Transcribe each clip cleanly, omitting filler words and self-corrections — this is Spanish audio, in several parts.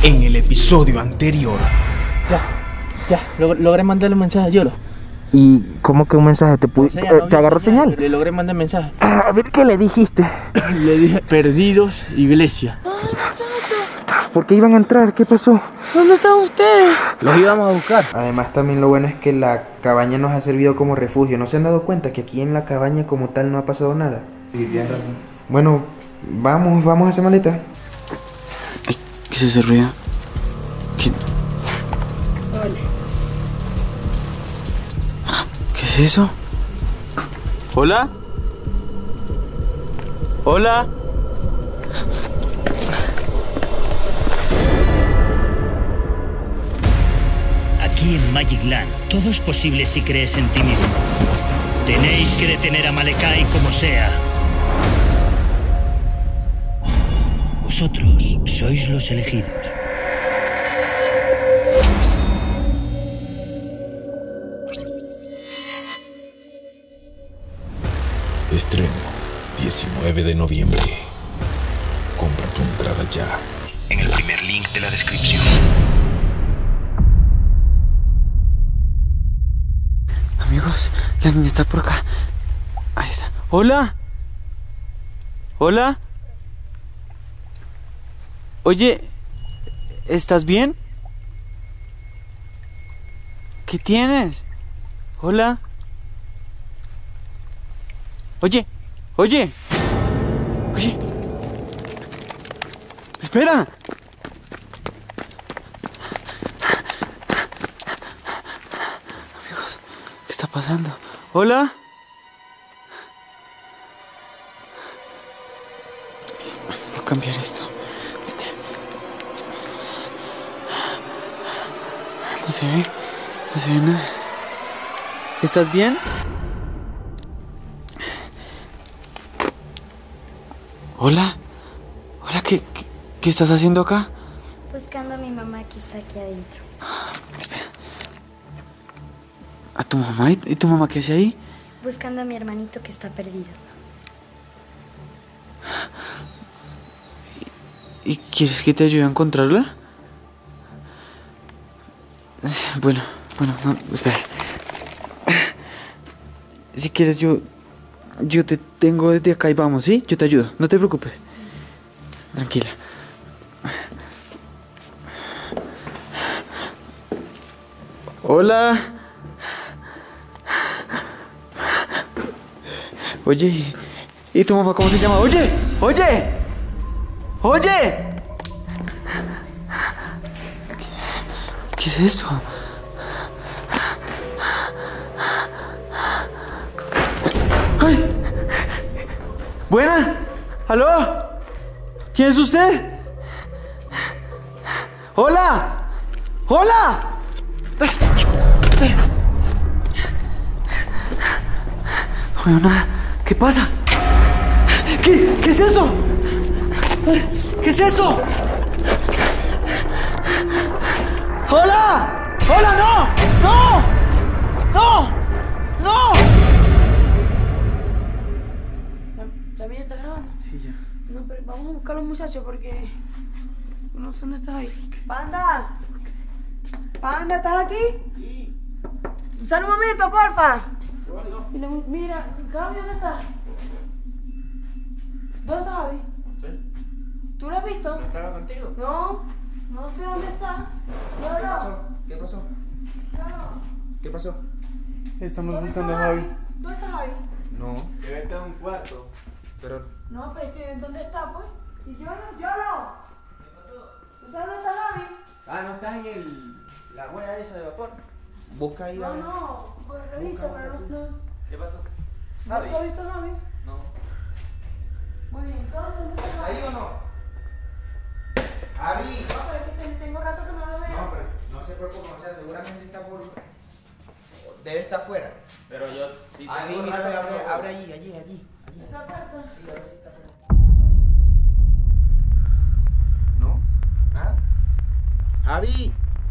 En el episodio anterior. Logré mandarle un mensaje a Yolo. ¿Y cómo que un mensaje? ¿Te agarró señal? Le logré mandar mensaje. A ver, ¿qué le dijiste? Le dije, perdidos, iglesia. ¿Por qué iban a entrar? ¿Qué pasó? ¿Dónde están ustedes? Los íbamos a buscar. Además, también lo bueno es que la cabaña nos ha servido como refugio. ¿No se han dado cuenta que aquí en la cabaña como tal no ha pasado nada? Sí, tienes razón. Bueno, vamos a hacer maleta. ¿Qué es ese ruido? ¿Quién? ¿Qué es eso? ¿Hola? ¿Hola? Aquí en Magic Land, todo es posible si crees en ti mismo. Tenéis que detener a Malekai como sea. Vosotros sois los elegidos. Estreno 19 de noviembre. Compra tu entrada ya en el primer link de la descripción. Amigos, la niña está por acá. Ahí está. ¿Hola? ¿Hola? Oye, ¿estás bien? ¿Qué tienes? ¿Hola? Oye. Espera. Amigos, ¿qué está pasando? ¿Hola? Voy a cambiar esto. No se ve nada. ¿Estás bien? Hola, ¿qué estás haciendo acá? Buscando a mi mamá que está aquí adentro. Espera. ¿A tu mamá? ¿Y tu mamá qué hace ahí? Buscando a mi hermanito que está perdido. ¿Y quieres que te ayude a encontrarla? Bueno, no, espera. Si quieres yo te tengo desde acá y vamos, ¿sí? Yo te ayudo, no te preocupes. Tranquila. Hola. Oye, ¿y tu mamá cómo se llama? Oye. ¿Qué es esto? ¡Ay! ¿Buena? ¿Aló? ¿Quién es usted? ¡Hola! No veo nada. ¿Qué pasa? ¿Qué es eso? ¿Qué es eso? ¡Hola! ¡No! ¿También está grabando? Sí, ya. No, pero vamos a buscar a los muchachos porque no sé dónde estás ahí. ¡Panda! ¿Estás aquí? Sí. Sal un momento, porfa. Mira, Javi, ¿dónde está? ¿Dónde está Javi? ¿Sí? ¿Tú lo has visto? ¿No estaba contigo? No sé dónde está. ¿Qué pasó? ¿Qué pasó? Estamos buscando a Javi. ¿Dónde está Javi? No, Debe estar en un cuarto. pero... No, pero es que ¿dónde está, pues? Y yo no. ¿Qué pasó? ¿Tú sabes dónde está Javi? Ah, ¿no estás en la huella esa de vapor? Busca ahí a ver. No, pues revisa, pero no. ¿Qué pasó? ¿No has visto a Javi? No. Bueno, y entonces, ¿dónde está Javi? ¿Ahí o no? Javi. No, pero es que tengo rato que no lo veo. No, pero no se preocupe, o sea, seguramente está por... Debe estar afuera. Pero yo sí Ahí, mira, abre allí. ¿Esa puerta? Sí, a ver si está por ahí. ¿No? ¿Nada? ¡Javi!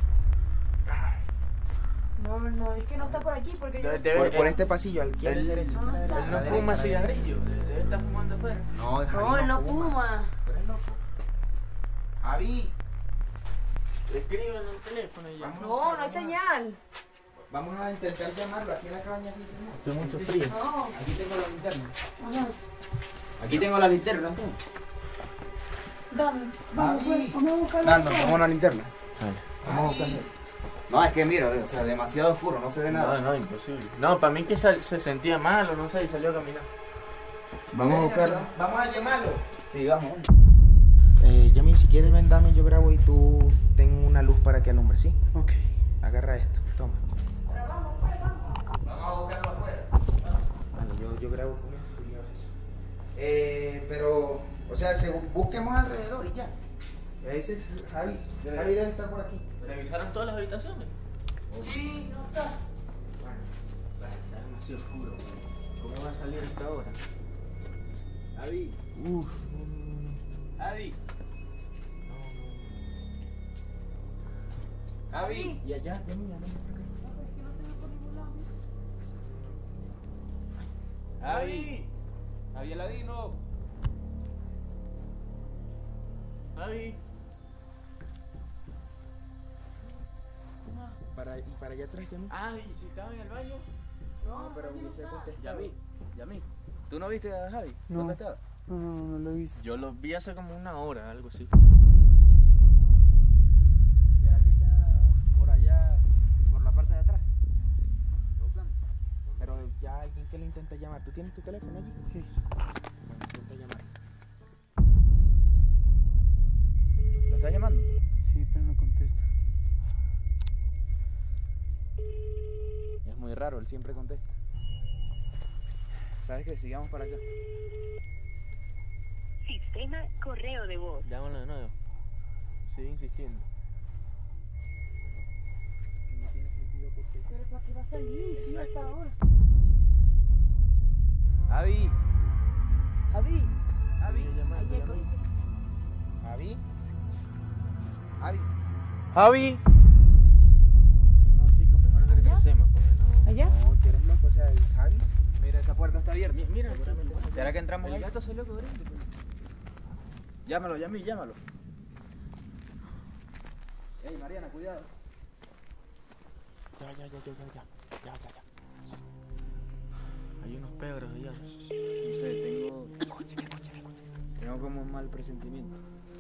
No, es que no está por aquí porque yo... Por este pasillo, al izquierda y derecho. no está. Él no fuma cigarrillo, debe estar fumando afuera. No, Javi No, él no fuma. Tú eres loco. ¡Javi! Escriban en el teléfono y ya. No, no hay señal. Vamos a intentar llamarlo. Aquí en la cabaña sí señal. Hace mucho frío. No. Aquí tengo la linterna. Ajá. Aquí tengo la linterna, tú. Dame. Vamos, pues, vamos a buscar la Dando, vamos a la linterna. Vale. Vamos a buscarla. No, es que mira, o sea, demasiado oscuro, no se ve nada. No, imposible. No, para mí que se sentía mal o no sé y salió a caminar. Vamos a buscarlo. Vamos a llamarlo. Sí, vamos. Yami, si quieres ven, dame, yo grabo y tú ten una luz para que alumbre, ¿sí? Ok. Agarra esto, toma. Vamos a buscarlo afuera. Vale, yo grabo con esto y tú llevas eso. Pero, o sea, busquemos alrededor y ya. Y ahí se, Javi debe estar por aquí. ¿Revisaron todas las habitaciones? Sí, no está. Está demasiado oscuro, güey. ¿Cómo va a salir a esta hora? Javi. Javi. Javi. Y allá, ya mira, Javi. Javi Aladino. Javi. para allá atrás, Yami. Ay, si estaba en el baño. No, pero ni se contesta. Yami. ¿Tú no viste a Javi? No. ¿Dónde estaba? No lo he visto. Yo lo vi hace como una hora, algo así. ¿Será que está por allá, por la parte de atrás? Pero ya alguien que lo intenta llamar. ¿Tú tienes tu teléfono allí? Sí. Bueno, intenta llamar. ¿Lo estás llamando? Sí, pero no contesta. Es muy raro, él siempre contesta. ¿Sabes qué? Sigamos para acá. Sistema correo de voz. Llámalo de nuevo. Sigue insistiendo. No tiene sentido porque... Pero ¿para qué va a salir? Sí, hasta ahora. Javi. Javi. Javi. Javi. Javi. Javi. No, chicos, mejor que regresemos porque no. ¿Allá? No, tú eres loco, o sea, Javi. Mira, esta puerta está abierta. Mira, ¿será que entramos? El gato salió corriendo. Llámalo, llámalo. Ey, Mariana, cuidado. Ya. Hay unos pedros allá. No sé, tengo como un mal presentimiento.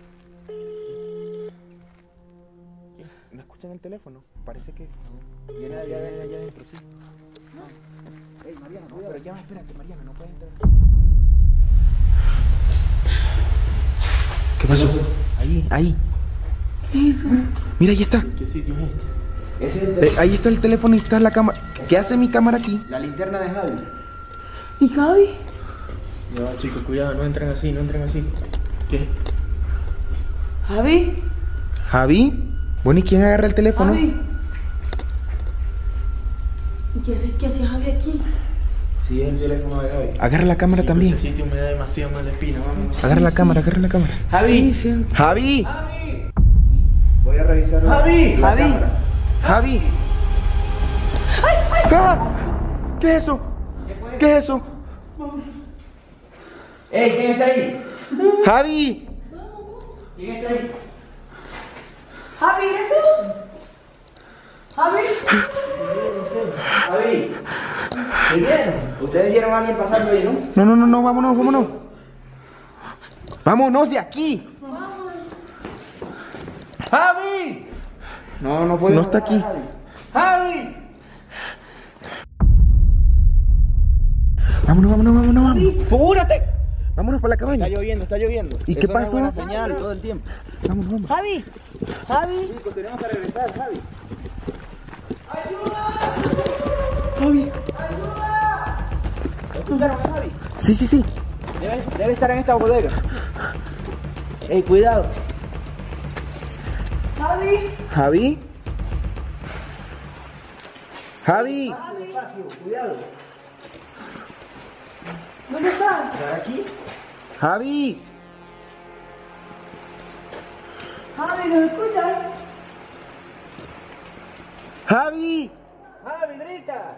¿Qué? ¿No escuchan el teléfono? Parece que... Viene allá adentro, sí. Ey, Mariana, No, pero llama, espérate, Mariana, no puedes entrar. ¿Qué pasó? Ahí. ¿Qué es eso? Mira, ahí está. ¿Qué sitio es este? Ahí está el teléfono y está la cámara. ¿Qué hace mi cámara aquí? La linterna de Javi. ¿Y Javi? Ya va, chicos, cuidado, no entren así. ¿Qué? ¿Javi? ¿Javi? Bueno, ¿y quién agarra el teléfono? ¿Javi? ¿Y qué hace Javi aquí? Sí, es el teléfono de Javi. Agarra la cámara también. Este sitio me da demasiado mala espina, vamos. Agarra la cámara. Javi. Sí. ¡Javi! Voy a revisar la cámara. ¡Javi! ¡Ah! ¿Qué es eso? ¡Ey! ¿Quién está ahí? ¡Javi! ¿Quién está ahí? ¿Javi, eres tú? ¿Javi? Javi. ¿Qué vieron? ¿Ustedes vieron a alguien pasando ahí, no? No, vámonos. ¡Vámonos de aquí! ¡Javi! No puede. No está aquí. ¡Javi! Vámonos. ¡Apúrate! Vámonos para la cabaña. Está lloviendo. ¿Y qué Eso no es pasó? buena señal todo el tiempo. Vamos. ¿Javi? Chicos, tenemos que regresar, Javi. ¿Escucharon a Javi? Sí. Debe estar en esta bodega. Ey, cuidado. ¿Javi? Despacio, cuidado. ¿Dónde estás? ¿Estás aquí? ¡Javi! Javi, ¿nos escuchas? ¡Javi! ¡Javi, grita!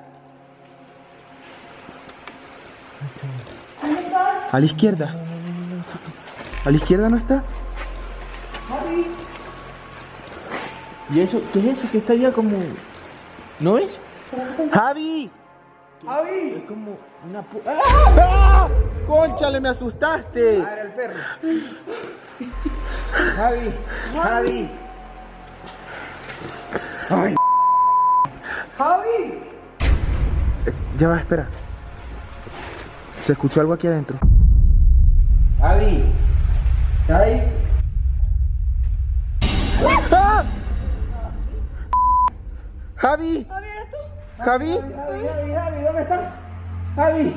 ¿Dónde estás? A la izquierda. ¿A la izquierda no está? Javi. ¿Y eso? ¿Qué es eso que está allá como...? ¿No ves? ¡Javi! ¡Javi! Es como una ¡Ah! ¡Cónchale, me asustaste! Ah, era el perro. ¡Javi! ¡Javi! ¡Ay! ¡Javi! Ya va, espera. Se escuchó algo aquí adentro. ¡Javi! ¡Javi! ¡Ah! ¡Javi! Javi, ¿eres tú? ¡Javi! Javi, ¿dónde estás? ¡Javi!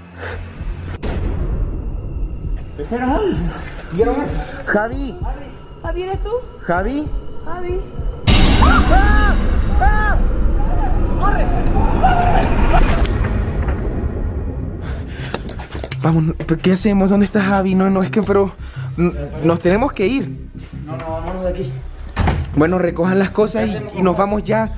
¿Ese era Javi? ¿Vieron eso? ¡Javi! Javi, ¿eres tú? ¿Javi? Javi. ¡Ah! ¡Ah! ¡Corre! Vamos, ¿qué hacemos? ¿Dónde está Javi? No, es que, pero... Nos tenemos que ir. No, vámonos de aquí. Bueno, recojan las cosas y nos vamos ya.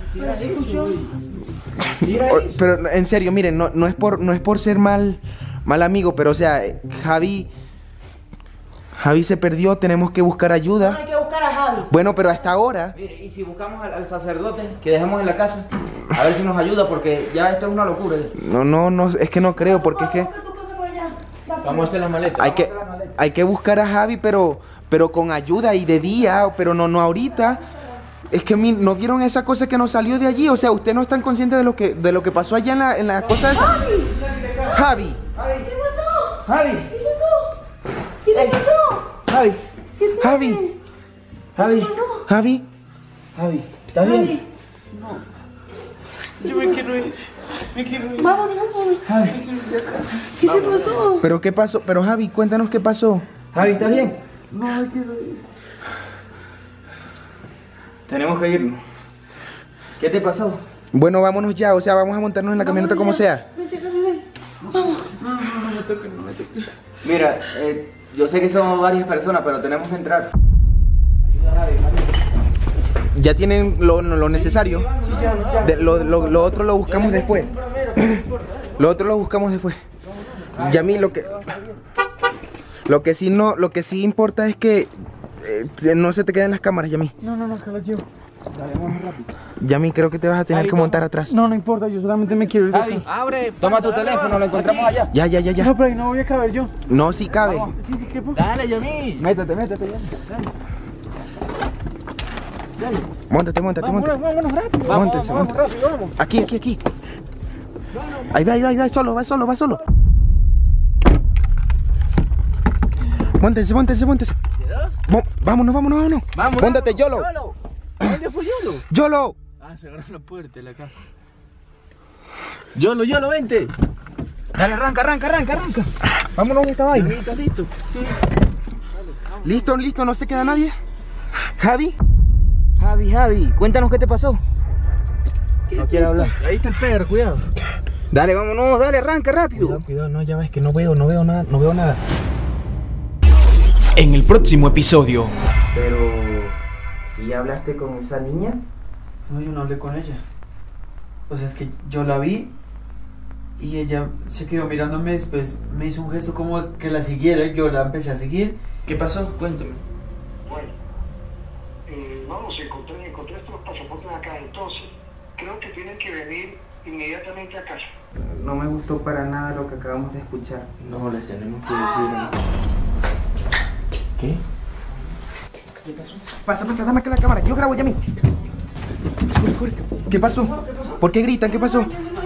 Pero en serio, miren, no es por ser mal amigo, pero o sea, Javi se perdió, tenemos que buscar ayuda. No hay que buscar a Javi. Bueno, pero hasta ahora. Mire, y si buscamos al sacerdote que dejamos en la casa, a ver si nos ayuda, porque ya esto es una locura. No, es que no creo, porque es que Vamos a hacer las maletas. hay que buscar a Javi, pero con ayuda y de día, pero no ahorita. Es que ¿no vieron esa cosa que nos salió de allí? O sea, ustedes no están conscientes de lo que pasó allá en la cosa esa. Javi. ¿Qué pasó? Javi. ¿Qué pasó? ¿Qué te pasó? Javi. Javi. Javi. ¿Estás bien? Yo me quiero ir. Vámonos. ¿Qué te pasó? ¿Pero qué pasó? Pero Javi, cuéntanos qué pasó. Javi, ¿estás bien? No me quiero ir. Tenemos que irnos. ¿Qué te pasó? Bueno, vámonos ya, o sea, vamos a montarnos en la camioneta como sea. Vente, Javi. Vamos. No me toques. Mira, yo sé que somos varias personas, pero tenemos que entrar. Ayuda a Javi. Ya tienen lo necesario. Lo otro lo buscamos después. Lo otro lo buscamos después. Y a mí lo que sí importa es que no se te queden las cámaras, Yami. No, que las llevo. Dale, vamos rápido. Yami, creo que te vas a tener que montar atrás. No importa, yo solamente me quiero ir de Javi, acá. abre. Toma tu teléfono, lo encontramos allá. Ya. No, pero ahí no voy a caber yo. No, sí cabe. Sí, quepo. Dale, Yami. Métete ya. Dale. Móntate. Vámonos rápido. Móntense. Rápido, vamos. Aquí. Ahí va solo. Móntense. Vámonos. Vamos. Móntate, Yolo. ¿Dónde fue Yolo? Yolo. Ah, se agarró la puerta de la casa. Yolo, vente. Dale, arranca. Vámonos de esta vaina. ¿Estás listo? Sí. Listo, no se queda nadie. Javi. Javi, cuéntanos qué te pasó. No quiere hablar. Ahí está el perro, cuidado. Dale, vámonos, arranca rápido. Cuidado, no, ya ves que no veo nada. En el próximo episodio. Pero, ¿sí hablaste con esa niña? No, yo no hablé con ella. O sea, es que yo la vi y ella se quedó mirándome, después me hizo un gesto como que la siguiera y yo la empecé a seguir. ¿Qué pasó? Cuéntame. Bueno, vamos, encontré estos pasaportes acá, entonces creo que tienen que venir inmediatamente a casa. No me gustó para nada lo que acabamos de escuchar. No, les tenemos que decir. ¿Qué? Pasa, dame acá la cámara, yo grabo, Yami. Corre. ¿Qué pasó? ¿Por qué gritan? ¿Qué pasó?